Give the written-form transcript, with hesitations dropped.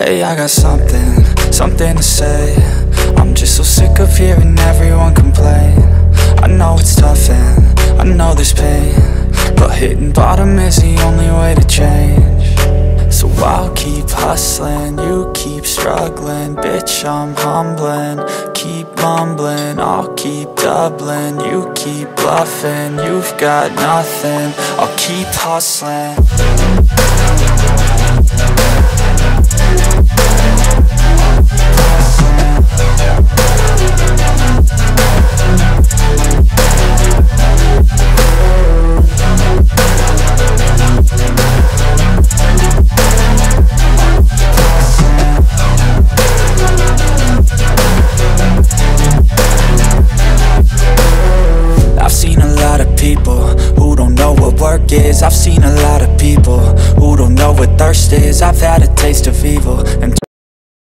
Hey, I got something to say. I'm just so sick of hearing everyone complain. I know it's tough and I know there's pain, but hitting bottom is the only way to change. So I'll keep hustling, you keep struggling. Bitch, I'm humbling, keep mumbling. I'll keep doubling, you keep bluffing. You've got nothing, I'll keep hustling. I've seen a lot of people who don't know what work is. I've seen a lot of people who don't know what thirst is. I've had a taste of evil and